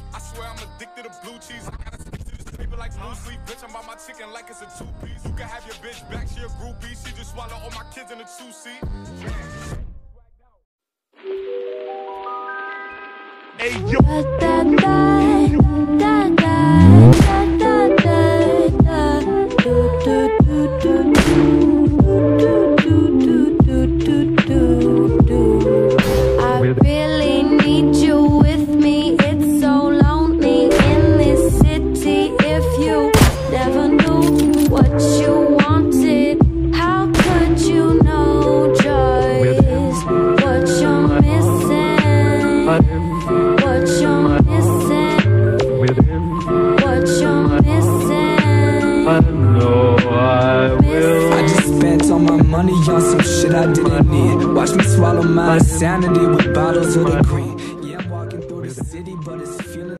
I swear I'm addicted to blue cheese. I gotta stick to this table like blue sleep. Bitch, I'm about my chicken like it's a two-piece. You can have your bitch back, she a groupie. She just swallow all my kids in a two-seat. Hey, yo. I really need you with me. It's so lonely in this city. If you never knew what you wanted, how could you know joy is what you're missing? What you're missing? What you're missing? I know I will. I just spent all my money on some shit I didn't need. Watch me swallow my insanity with bottles of the green. Yeah, I'm walking through the city, but it's feeling